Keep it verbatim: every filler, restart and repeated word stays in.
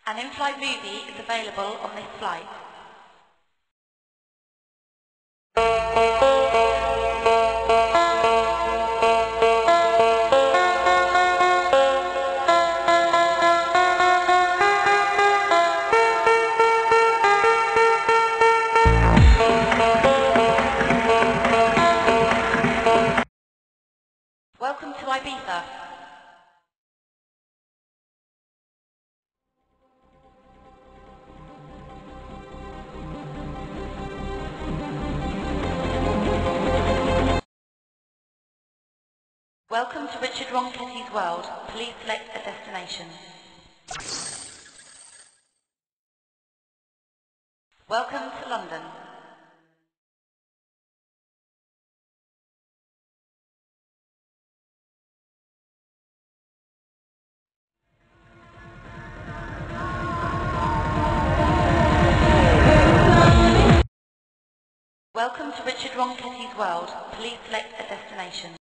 An in-flight movie is available on this flight. Welcome to Ibiza. Welcome to Richard Ronquetty's world. Please select a destination. Welcome to London. Welcome to Richard Ronquetty's world. Please select a destination.